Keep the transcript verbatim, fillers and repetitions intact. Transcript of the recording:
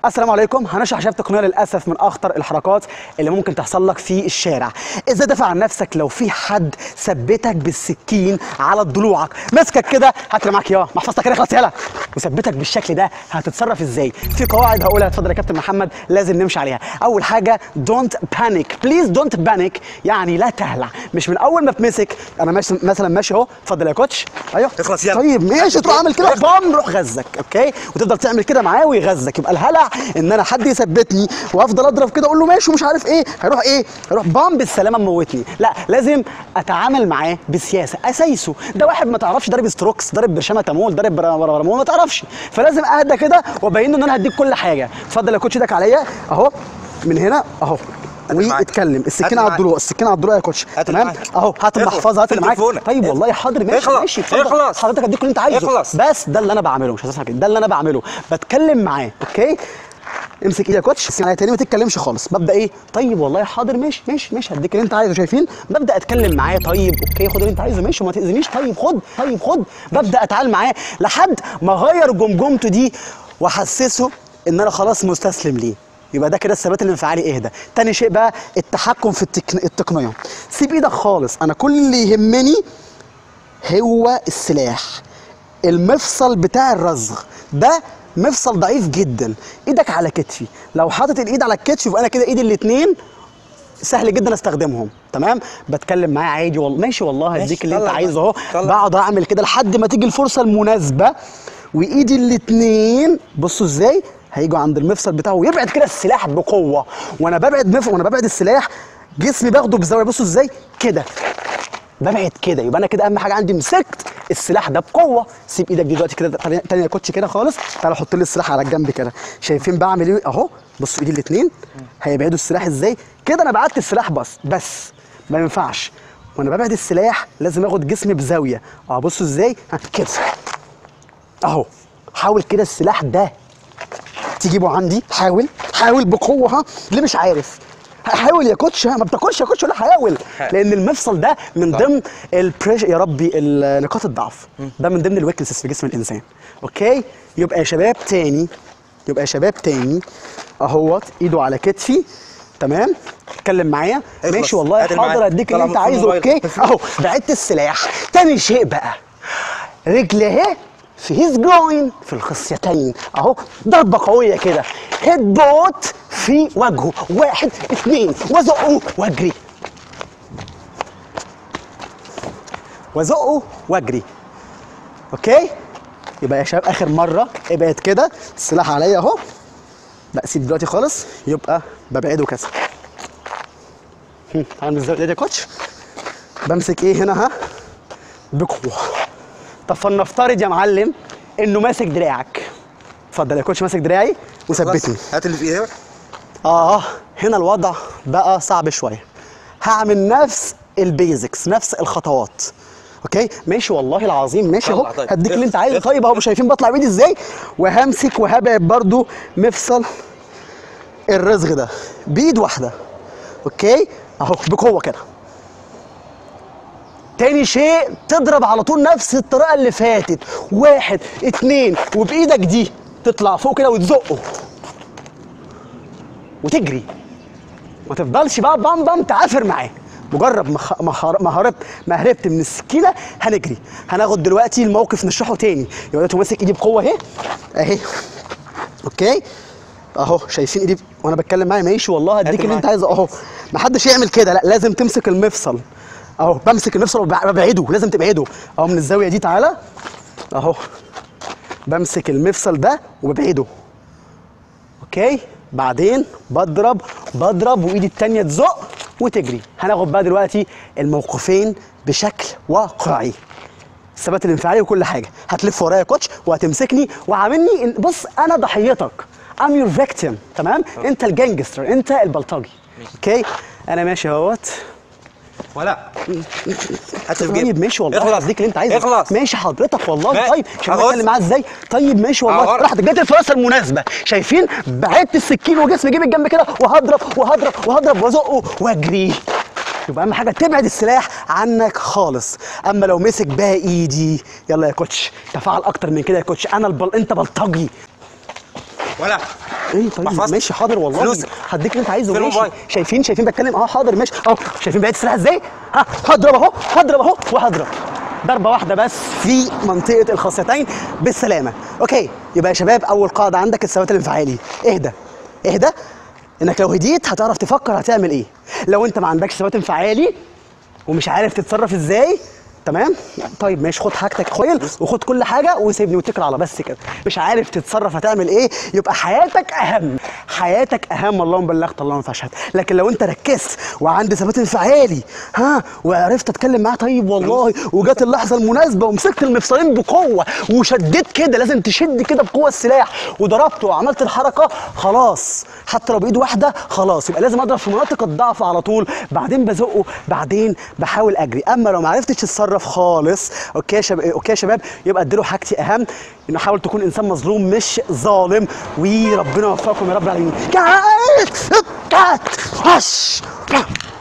السلام عليكم. هنشرح شباب تقنيه للاسف من اخطر الحركات اللي ممكن تحصل لك في الشارع. ازاي تدافع عن نفسك لو في حد ثبتك بالسكين على ضلوعك، مسكك كده هات معاك يا محفظتك كده خلاص يلا وثبتك بالشكل ده، هتتصرف ازاي؟ في قواعد هقولها، اتفضل يا كابتن محمد، لازم نمشي عليها. اول حاجه دونت بانيك، بليز دونت بانيك، يعني لا تهلع. مش من اول ما تمسك انا ماشي مثلا ماشي اهو، اتفضل يا كوتش، ايوه اخلص يلا. طيب ماشي، تروح عامل كده بام روح غزك، اوكي، وتفضل تعمل كده معاه ويغزك. يبقى الهلع ان انا حد يثبتني وافضل اضرب كده اقول له ماشي ومش عارف ايه، هيروح ايه؟ هيروح بام بالسلامه مموتني. لا، لازم اتعامل معاه بسياسه، اسايسه. ده واحد ما تعرفش، ضارب ستروكس، ضارب برشامه تامول، ضارب برامون، ما تعرفش، فلازم اهدى كده وابين له ان انا هديك كل حاجه. اتفضل يا كوتش، ايدك عليا اهو من هنا اهو، واتكلم. السكينه على الضلوع، السكينه على الضلوع يا كوتش، تمام اهو. هات المحفظه، هات اللي معاك. طيب والله حاضر ماشي ماشي، اتفضل حضرتك اديك اللي انت عايزه. اخلص. بس ده اللي انا بعمله، مش هتسمع كده، ده اللي انا بعمله، بتكلم معاه، اوكي. امسك ايدي يا كوتش، السكينه عليا تاني، ما تتكلمش خالص. ببدا ايه؟ طيب والله حاضر ماشي ماشي ماشي، هديك اللي انت عايزه. شايفين؟ ببدا اتكلم معاه، طيب اوكي خد اللي انت عايزه ماشي وما تاذينيش، طيب خد طيب خد. ببدا اتعامل معاه لحد ما اغير جمجمته دي واحسسه ان انا خلاص مستسلم ليه. يبقى ده كده الثبات الانفعالي. اهدى. تاني شيء بقى التحكم في التكن... التقنيه. سيب ايدك خالص، انا كل اللي يهمني هو السلاح، المفصل بتاع الرزغ ده مفصل ضعيف جدا. ايدك على كتفي، لو حاطط الايد على الكتف يبقى انا كده ايدي الاثنين سهل جدا استخدمهم، تمام. بتكلم معاه عادي والله ماشي والله هديك اللي انت عايزه اهو. بقعد اعمل كده لحد ما تيجي الفرصه المناسبه وايدي الاثنين بصوا ازاي هيجوا عند المفصل بتاعه ويبعد كده السلاح بقوه. وانا ببعد مف... وانا ببعد السلاح جسمي باخده بزاويه، بصوا ازاي كده ببعد كده. يبقى انا كده اهم حاجه عندي مسكت السلاح ده بقوه. سيب ايدك دي دلوقتي كده تاني يا كوتش كده خالص. تعالى حط لي السلاح على الجنب كده. شايفين بعمل ايه اهو؟ بصوا ايدي الاثنين هيبعدوا السلاح ازاي كده. انا بعدت السلاح بس بس ما ينفعش وانا ببعد السلاح لازم اخد جسمي بزاويه. اه بصوا ازاي كده اهو. حاول كده السلاح ده تجيبه عندي، حاول حاول بقوه. ها ليه مش عارف؟ حاول يا كوتش، ما بتاكلش يا كوتش ولا حاول، لان المفصل ده من ضمن البريش يا ربي نقاط الضعف، ده من ضمن الويكنسز في جسم الانسان، اوكي. يبقى يا شباب تاني، يبقى يا شباب تاني اهوت ايده على كتفي، تمام. اتكلم معايا ماشي والله حاضر اديك اللي انت عايزه، اوكي اهو. بعدت السلاح. تاني شيء بقى رجل اهي في هيز جوين في الخصيتين اهو، ضربه قويه كده، هيد بوت في وجهه، واحد اثنين وزقه واجري وزقه واجري، اوكي. يبقى يا شباب اخر مره ابعد كده، السلاح عليا اهو. لا سيب دلوقتي خالص، يبقى ببعده كذا. تعال نزود ايدي يا كوتش. بمسك ايه هنا؟ ها بقوه. طب فلنفترض يا معلم انه ماسك دراعك. اتفضل يا كوتش، ماسك دراعي وثبتني. هات اللي في ايدك. اه هنا الوضع بقى صعب شويه. هعمل نفس البيزكس، نفس الخطوات، اوكي ماشي والله العظيم ماشي اهو. هديك اللي انت عايزه. طيب اهو شايفين بطلع بايدي ازاي، وهمسك وهبعد برضو مفصل الرزغ ده بايد واحده، اوكي اهو بقوه كده. تاني شيء تضرب على طول نفس الطريقه اللي فاتت، واحد اتنين وبايدك دي تطلع فوق كده وتزقه وتجري، ما تفضلش بقى بام بام تعافر معاه. مجرد ما هربت ما هربت من السكينه هنجري. هناخد دلوقتي الموقف نشرحه تاني. يبقى دلوقتي ماسك ايدي بقوه اهي اهي، اوكي اهو. شايفين ايدي وانا بتكلم معاه ماشي والله هديك اللي انت عايزه اهو. ما حدش يعمل كده، لا لازم تمسك المفصل اهو. بمسك المفصل وببعده، لازم تبعده اهو من الزاويه دي. تعالى اهو، بمسك المفصل ده وببعده، اوكي. بعدين بضرب بضرب وايدي التانيه تزق وتجري. هناخد بقى دلوقتي الموقفين بشكل واقعي، الثبات الانفعالي وكل حاجه. هتلف ورايا يا كوتش وهتمسكني وعاملني بص انا ضحيتك، I'm your victim، تمام. انت الجانجستر، انت البلطجي، اوكي. انا ماشي اهوت ولا طيب ماشي والله اديك اللي انت عايزه. اخلص ماشي حضرتك والله. طيب شوف بتكلم معاه ازاي. طيب ماشي والله. راحت جت الفرصه المناسبه، شايفين بعدت السكين وجسمي جيب الجنب كده وهضرب وهضرب وهضرب وازقه واجري. يبقى اهم حاجه تبعد السلاح عنك خالص. اما لو مسك بقى ايدي يلا يا كوتش تفاعل اكتر من كده يا كوتش. انا البل... انت بلطجي ولا ايه طيب ماشي حاضر والله فلوسك هديك اللي انت عايزه ماشي. شايفين شايفين بتكلم اه حاضر ماشي اهو شايفين بقيت السلاح ازاي؟ ها هضرب اهو هضرب اهو وهضرب ضربه واحده بس في منطقه الخاصيتين بالسلامه. اوكي يبقى يا شباب اول قاعده عندك الثبات الانفعالي. اهدى اهدى انك لو هديت هتعرف تفكر هتعمل ايه. لو انت ما عندكش ثبات انفعالي ومش عارف تتصرف ازاي تمام طيب ماشي خد حاجتك كويل وخد كل حاجه وسيبني واتكل على بس كده. مش عارف تتصرف هتعمل ايه يبقى حياتك اهم حياتك اهم اللهم بلغت اللهم فاشهد. لكن لو انت ركزت وعندي ثبات انفعالي ها وعرفت اتكلم معاه طيب والله وجت اللحظه المناسبه ومسكت المفصلين بقوه وشديت كده لازم تشد كده بقوه السلاح وضربته وعملت الحركه خلاص حتى لو بايد واحده خلاص يبقى لازم اضرب في مناطق الضعف على طول بعدين بزقه بعدين بحاول اجري. اما لو ما عرفتش تتصرف خالص اوكي يا شباب اوكي يا شباب يبقى اديله حاجتي اهم انه حاول تكون انسان مظلوم مش ظالم وربنا يوفقكم يا رب العالمين.